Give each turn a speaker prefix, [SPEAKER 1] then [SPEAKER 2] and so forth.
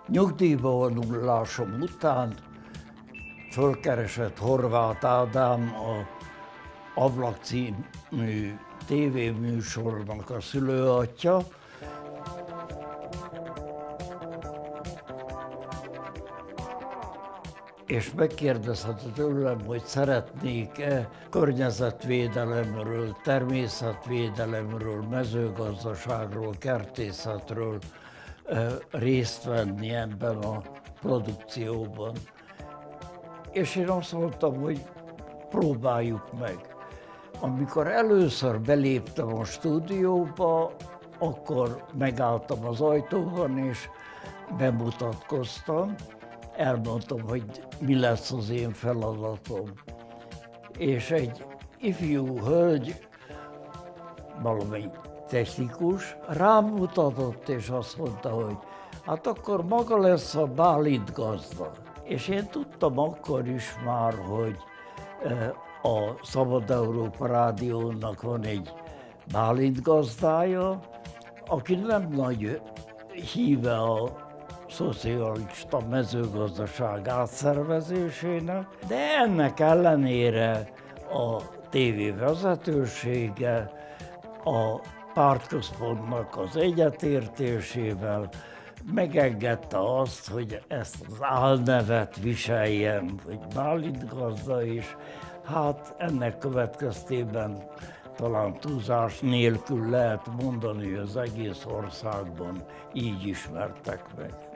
[SPEAKER 1] Nyugdíjba vonulásom után fölkeresett Horváth Ádám a Ablak című tévéműsornak a szülőatya, és megkérdezte tőlem, hogy szeretnék-e környezetvédelemről, természetvédelemről, mezőgazdaságról, kertészetről részt venni ebben a produkcióban. És én azt mondtam, hogy próbáljuk meg. Amikor először beléptem a stúdióba, akkor megálltam az ajtóban, és bemutatkoztam. Elmondtam, hogy mi lesz az én feladatom. És egy ifjú hölgy, valamelyik technikus, rám mutatott, és azt mondta, hogy hát akkor maga lesz a Bálint gazda. És én tudtam akkor is már, hogy a Szabad Európa Rádiónak van egy Bálint gazdája, aki nem nagy híve a szocialista mezőgazdaság átszervezésének, de ennek ellenére a tévé vezetősége a pártközpontnak az egyetértésével megengedte azt, hogy ezt az álnevet viseljem, hogy Bálint gazda is. Hát ennek következtében talán túlzás nélkül lehet mondani, hogy az egész országban így ismertek meg.